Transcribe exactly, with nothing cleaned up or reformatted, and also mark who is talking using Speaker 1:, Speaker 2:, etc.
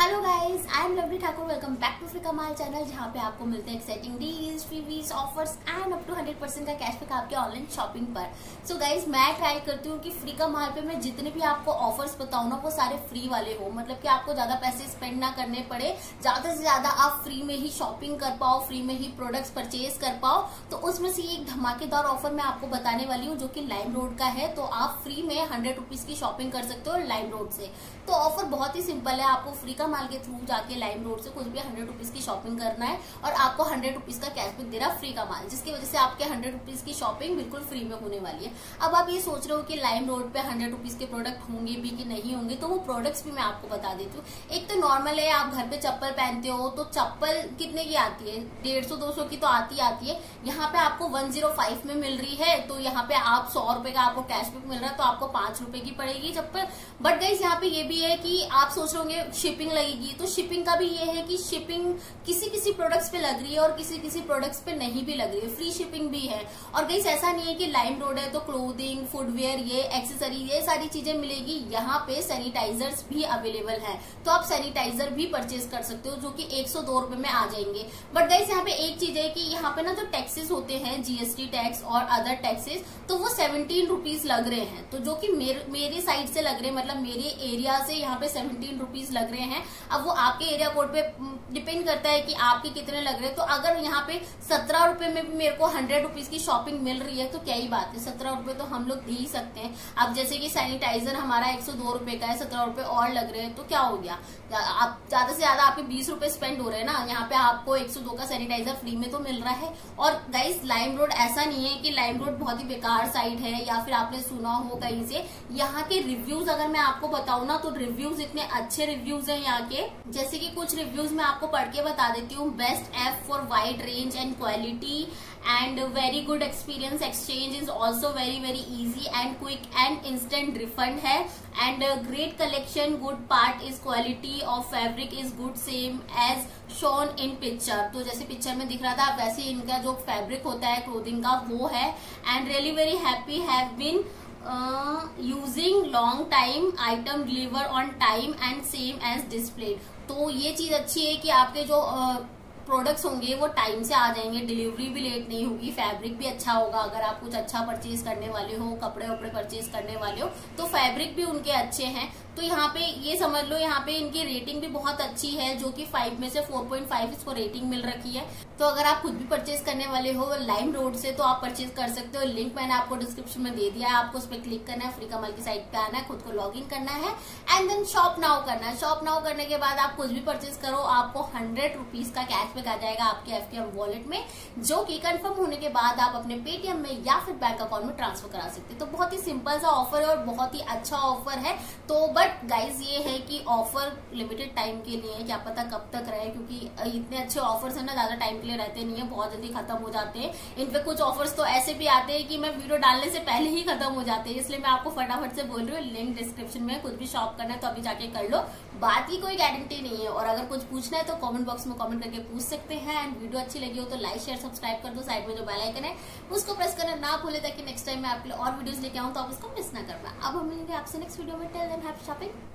Speaker 1: Hello guys, I am Lovely Thakur. Welcome back to फ्रीका माल channel, जहाँ पे आपको मिलते हैं exciting deals, freebies, offers and up to hundred percent का कैशबैक आपके ऑनलाइन शॉपिंग पर। सो so गाइस, मैं ट्राई करती हूँ कि फ्रीका माल पे मैं जितने भी आपको ऑफर्स बताऊँ ना वो सारे फ्री वाले हो, मतलब कि आपको ज्यादा पैसे स्पेंड ना करने पड़े, ज्यादा से ज्यादा आप फ्री में ही शॉपिंग कर पाओ, फ्री में ही प्रोडक्ट्स परचेज कर पाओ। तो उसमें से एक धमाकेदार ऑफर मैं आपको बताने वाली हूँ जो कि लाइम रोड का है। तो आप फ्री में हंड्रेड रुपीज की शॉपिंग कर सकते हो लाइम रोड से। तो ऑफर बहुत ही सिंपल है, आपको फ्रीका माल के थ्रू जाके लाइम रोड से कुछ भी हंड्रेड रुपीज की शॉपिंग करना है और आपको हंड्रेड रुपीज का कैशबैक दे रहा है फ्रीका माल, जिसकी वजह से आपके हंड्रेड रुपीज की शॉपिंग बिल्कुल फ्री में होने वाली है। अब आप ये सोच रहे हो कि लाइम रोड पे हंड्रेड रुपीज के प्रोडक्ट होंगे भी कि नहीं होंगे, तो वो प्रोडक्ट्स भी मैं आपको बता देती हूँ। एक तो नॉर्मल है, आप घर पे चप्पल पहनते हो तो चप्पल कितने की आती है, डेढ़ सौ दो सौ की तो आती आती है। यहाँ पे आपको वन जीरो फाइव में मिल रही है, तो यहाँ पे आप सौ रुपए का आपको कैशबैक मिल रहा है, तो आपको पांच रुपए की पड़ेगी चप्पल। बट गाइस, यहाँ पे ये भी है कि आप सोच रहे होंगे शिपिंग लगेगी, तो शिपिंग का भी ये है कि शिपिंग किसी किसी प्रोडक्ट्स पे लग रही है और किसी किसी प्रोडक्ट्स पे नहीं भी लग रही है, फ्री शिपिंग भी है। और गाइस, ऐसा नहीं है कि लाइम रोड है तो क्लोथिंग, फुटवेयर, ये एक्सेसरी, ये सारी चीजें मिलेगी। यहाँ पे सैनिटाइजर्स भी अवेलेबल है, तो आप सैनिटाइजर भी परचेज कर सकते हो जो कि एक सौ दो रुपए में आ जाएंगे। बट गाइस, यहाँ पे एक चीज है कि यहाँ पे ना जो टैक्सेस होते हैं, जीएसटी टैक्स और अदर टैक्सेस, तो वो सेवनटीन रुपीज लग रहे हैं। तो जो कि मेरे मेरी साइड से लग रहे हैं, मतलब मेरे एरिया से यहाँ पे सेवनटीन रुपीज लग रहे हैं। अब वो आपके एरिया कोड पे डिपेंड करता है कि आपके कितने लग रहे हैं। तो अगर यहाँ पे सत्रह रुपए में भी मेरे को हंड्रेड रुपीज की शॉपिंग मिल रही है तो क्या ही बात है, सत्रह रुपए तो हम लोग दे ही सकते हैं। अब जैसे कि सैनिटाइजर हमारा एक सौ दो रुपए का है, सत्रह रुपए और लग रहे हैं, तो क्या हो गया, आप ज्यादा से ज्यादा आपके बीस रुपए स्पेंड हो रहे हैं ना। यहाँ पे आपको एक सौ दो का सैनिटाइजर फ्री में तो मिल रहा है। और गाइस, लाइम रोड ऐसा नहीं है कि लाइम रोड बहुत ही बेकार साइट है या फिर आपने सुना हो कहीं से। यहाँ के रिव्यूज अगर मैं आपको बताऊं ना, तो रिव्यूज इतने अच्छे रिव्यूज हैं यहाँ के। जैसे कि कुछ रिव्यूज मैं आपको पढ़ के बता देती हूँ। Best app for wide range and quality and very good experience, exchange is also very very easy and quick and instant refund है। and uh, great collection, good part is quality of fabric is good same as shown in picture। तो जैसे picture में दिख रहा था वैसे इनका जो फैब्रिक होता है क्लोथिंग का वो है। and really very happy have been uh, using long time, item deliver on time and same as displayed। तो ये चीज अच्छी है कि आपके जो uh, प्रोडक्ट्स होंगे वो टाइम से आ जाएंगे, डिलीवरी भी लेट नहीं होगी, फैब्रिक भी अच्छा होगा। अगर आप कुछ अच्छा परचेज करने वाले हो, कपड़े वपड़े परचेज करने वाले हो, तो फैब्रिक भी उनके अच्छे हैं। तो यहाँ पे ये समझ लो, यहाँ पे इनकी रेटिंग भी बहुत अच्छी है, जो कि फाइव में से फोर पॉइंट फाइव इसको रेटिंग मिल रखी है। तो अगर आप खुद भी परचेज करने वाले हो लाइम रोड से तो आप परचेज कर सकते हो। लिंक मैंने आपको डिस्क्रिप्शन में दे दिया है, आपको उस पर क्लिक करना है, फ्रीका माल की साइट पे आना है, खुद को लॉग इन करना है एंड देन शॉप नाउ करना है। शॉप नाउ करने के बाद आप कुछ भी परचेज करो, आपको हंड्रेड रुपीज का कैशबैक आ जाएगा आपके एफटीएम वॉलेट में, जो कि कंफर्म होने के बाद आप अपने पेटीएम में या फिर बैंक अकाउंट में ट्रांसफर करा सकते हैं। तो बहुत ही सिंपल सा ऑफर है और बहुत ही अच्छा ऑफर है। तो बट गाइज, ये है कि ऑफर लिमिटेड टाइम के लिए है, क्या पता कब तक रहे, क्योंकि इतने अच्छे ऑफर्स है ना, ज्यादा टाइम के लिए रहते नहीं है, बहुत जल्दी खत्म हो जाते हैं। इनपे कुछ ऑफर्स तो ऐसे भी आते हैं कि मैं वीडियो डालने से पहले ही खत्म हो जाते हैं, इसलिए मैं आपको फटाफट से बोल रही हूँ। लिंक डिस्क्रिप्शन में, कुछ भी शॉप करना है तो अभी जाके कर लो, बात की कोई गारंटी नहीं है। और अगर कुछ पूछना है तो कमेंट बॉक्स में कमेंट करके पूछ सकते हैं। एंड वीडियो अच्छी लगी हो तो लाइक शेयर सब्सक्राइब कर दो, साइड में जो बेल आइकन है उसको प्रेस करना ना भूले, ताकि नेक्स्ट टाइम मैं आपके लिए और वीडियोस लेके आऊँ तो आप उसको मिस ना कर पाए। अब हम मिलेंगे आपसे नेक्स्ट वीडियो में। Till then happy shopping.